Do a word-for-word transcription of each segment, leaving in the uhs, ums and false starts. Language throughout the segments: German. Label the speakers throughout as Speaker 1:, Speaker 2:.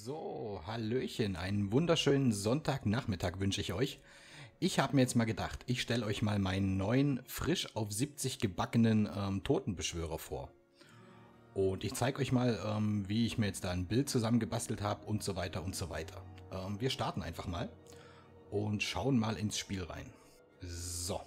Speaker 1: So, Hallöchen, einen wunderschönen Sonntagnachmittag wünsche ich euch. Ich habe mir jetzt mal gedacht, ich stelle euch mal meinen neuen, frisch auf siebzig gebackenen ähm, Totenbeschwörer vor. Und ich zeige euch mal, ähm, wie ich mir jetzt da ein Bild zusammengebastelt habe und so weiter und so weiter. Ähm, wir starten einfach mal und schauen mal ins Spiel rein. So,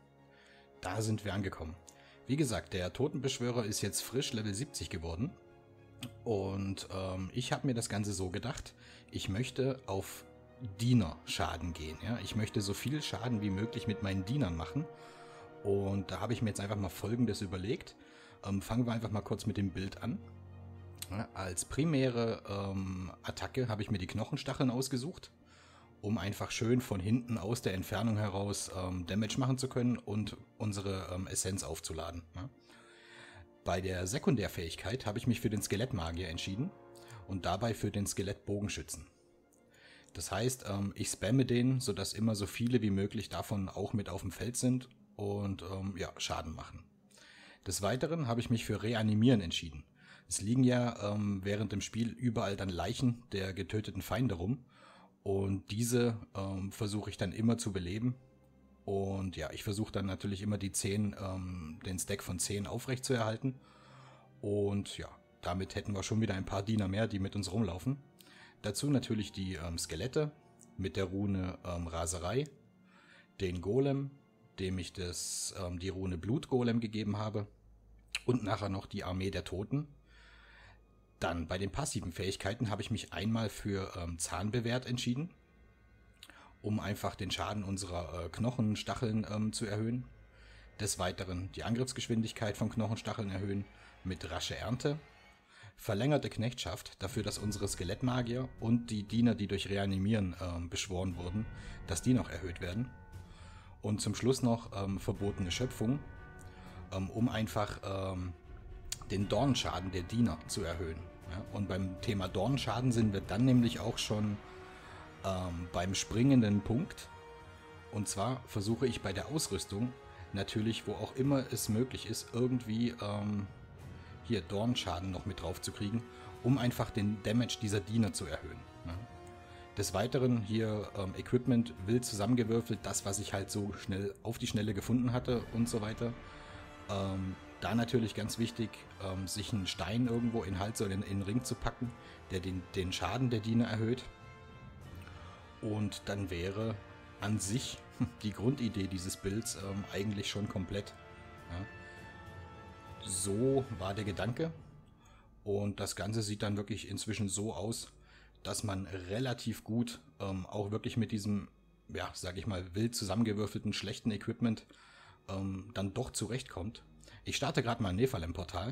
Speaker 1: da sind wir angekommen. Wie gesagt, der Totenbeschwörer ist jetzt frisch Level siebzig geworden. Und ähm, ich habe mir das Ganze so gedacht, ich möchte auf Dienerschaden gehen. Ja? Ich möchte so viel Schaden wie möglich mit meinen Dienern machen. Und da habe ich mir jetzt einfach mal Folgendes überlegt. Ähm, fangen wir einfach mal kurz mit dem Bild an. Ja, als primäre ähm, Attacke habe ich mir die Knochenstacheln ausgesucht, um einfach schön von hinten aus der Entfernung heraus ähm, Damage machen zu können und unsere ähm, Essenz aufzuladen. Ja? Bei der Sekundärfähigkeit habe ich mich für den Skelettmagier entschieden und dabei für den Skelettbogenschützen. Das heißt, ähm, ich spamme den, sodass immer so viele wie möglich davon auch mit auf dem Feld sind und ähm, ja, Schaden machen. Des Weiteren habe ich mich für Reanimieren entschieden. Es liegen ja ähm, während dem Spiel überall dann Leichen der getöteten Feinde rum und diese ähm, versuche ich dann immer zu beleben. Und ja, ich versuche dann natürlich immer die zehn, ähm, den Stack von zehn aufrecht zu erhalten. Und ja, damit hätten wir schon wieder ein paar Diener mehr, die mit uns rumlaufen. Dazu natürlich die ähm, Skelette mit der Rune ähm, Raserei, den Golem, dem ich das, ähm, die Rune Blutgolem gegeben habe. Und nachher noch die Armee der Toten. Dann bei den passiven Fähigkeiten habe ich mich einmal für ähm, Zahnbewehrt entschieden, um einfach den Schaden unserer äh, Knochenstacheln ähm, zu erhöhen. Des Weiteren die Angriffsgeschwindigkeit von Knochenstacheln erhöhen mit rasche Ernte. Verlängerte Knechtschaft, dafür, dass unsere Skelettmagier und die Diener, die durch Reanimieren ähm, beschworen wurden, dass die noch erhöht werden. Und zum Schluss noch ähm, verbotene Schöpfung, ähm, um einfach ähm, den Dornschaden der Diener zu erhöhen. Ja? Und beim Thema Dornschaden sind wir dann nämlich auch schon Ähm, beim springenden Punkt. Und zwar versuche ich bei der Ausrüstung natürlich, wo auch immer es möglich ist, irgendwie ähm, hier Dornschaden noch mit drauf zu kriegen, um einfach den Damage dieser Diener zu erhöhen. Ne? Des Weiteren hier ähm, Equipment wild zusammengewürfelt, das was ich halt so schnell auf die Schnelle gefunden hatte und so weiter. Ähm, da natürlich ganz wichtig, ähm, sich einen Stein irgendwo in Hals oder in, in den Ring zu packen, der den, den Schaden der Diener erhöht. Und dann wäre an sich die Grundidee dieses Builds ähm, eigentlich schon komplett. Ja. So war der Gedanke. Und das Ganze sieht dann wirklich inzwischen so aus, dass man relativ gut ähm, auch wirklich mit diesem, ja, sag ich mal, wild zusammengewürfelten, schlechten Equipment ähm, dann doch zurechtkommt. Ich starte gerade mal ein Nephalem-Portal.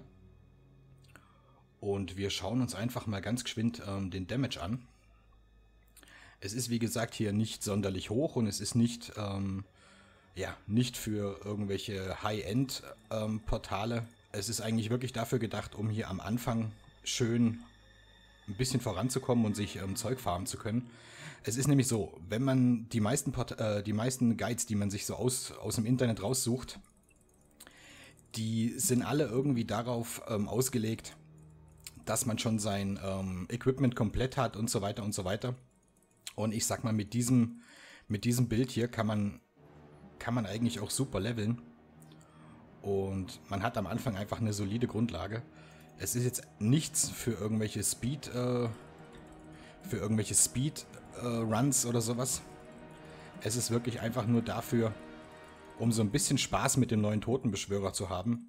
Speaker 1: Und wir schauen uns einfach mal ganz geschwind ähm, den Damage an. Es ist wie gesagt hier nicht sonderlich hoch und es ist nicht, ähm, ja, nicht für irgendwelche High-End-Portale. Ähm, es ist eigentlich wirklich dafür gedacht, um hier am Anfang schön ein bisschen voranzukommen und sich ähm, Zeug farmen zu können. Es ist nämlich so, wenn man die meisten, Port äh, die meisten Guides, die man sich so aus, aus dem Internet raussucht, die sind alle irgendwie darauf ähm, ausgelegt, dass man schon sein ähm, Equipment komplett hat und so weiter und so weiter. Und ich sag mal, mit diesem, mit diesem Bild hier kann man, kann man eigentlich auch super leveln. Und man hat am Anfang einfach eine solide Grundlage. Es ist jetzt nichts für irgendwelche Speed, äh, für irgendwelche Speed-Runs äh, oder sowas. Es ist wirklich einfach nur dafür, um so ein bisschen Spaß mit dem neuen Totenbeschwörer zu haben.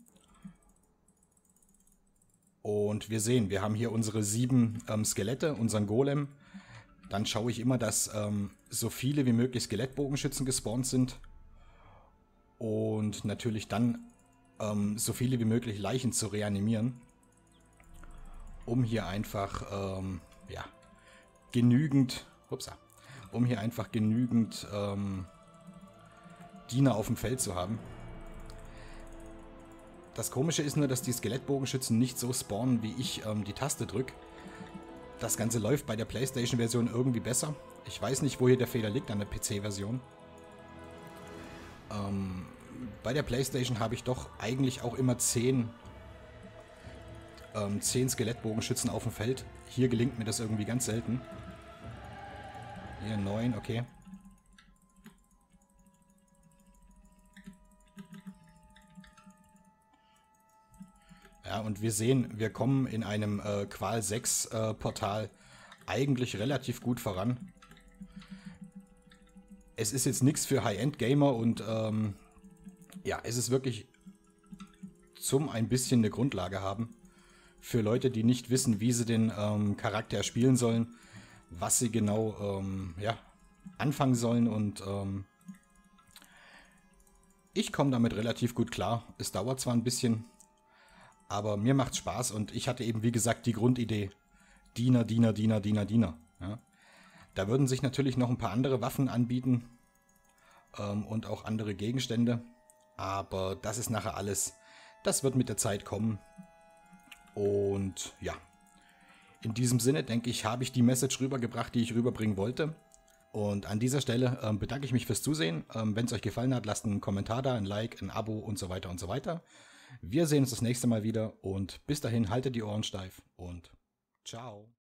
Speaker 1: Und wir sehen, wir haben hier unsere sieben ähm, Skelette, unseren Golem. Dann schaue ich immer, dass ähm, so viele wie möglich Skelettbogenschützen gespawnt sind. Und natürlich dann ähm, so viele wie möglich Leichen zu reanimieren. Um hier einfach, ähm, ja, genügend, upsa, um hier einfach genügend ähm, Diener auf dem Feld zu haben. Das Komische ist nur, dass die Skelettbogenschützen nicht so spawnen, wie ich ähm, die Taste drücke. Das Ganze läuft bei der PlayStation-Version irgendwie besser. Ich weiß nicht, wo hier der Fehler liegt an der P C-Version. Ähm, bei der PlayStation habe ich doch eigentlich auch immer zehn ähm, zehn Skelettbogenschützen auf dem Feld. Hier gelingt mir das irgendwie ganz selten. Hier neun, okay. Ja, und wir sehen, wir kommen in einem äh, Qual sechs äh, Portal eigentlich relativ gut voran. Es ist jetzt nichts für High-End-Gamer und ähm, ja, es ist wirklich zum ein bisschen eine Grundlage haben. Für Leute, die nicht wissen, wie sie den ähm, Charakter spielen sollen, was sie genau ähm, ja, anfangen sollen. Und ähm, ich komme damit relativ gut klar. Es dauert zwar ein bisschen, aber mir macht's Spaß. Und ich hatte eben, wie gesagt, die Grundidee. Diener, Diener, Diener, Diener, Diener. Ja. Da würden sich natürlich noch ein paar andere Waffen anbieten. Ähm, und auch andere Gegenstände. Aber das ist nachher alles. Das wird mit der Zeit kommen. Und ja, in diesem Sinne, denke ich, habe ich die Message rübergebracht, die ich rüberbringen wollte. Und an dieser Stelle ähm, bedanke ich mich fürs Zusehen. Ähm, wenn es euch gefallen hat, lasst einen Kommentar da, ein Like, ein Abo und so weiter und so weiter. Wir sehen uns das nächste Mal wieder und bis dahin haltet die Ohren steif und ciao.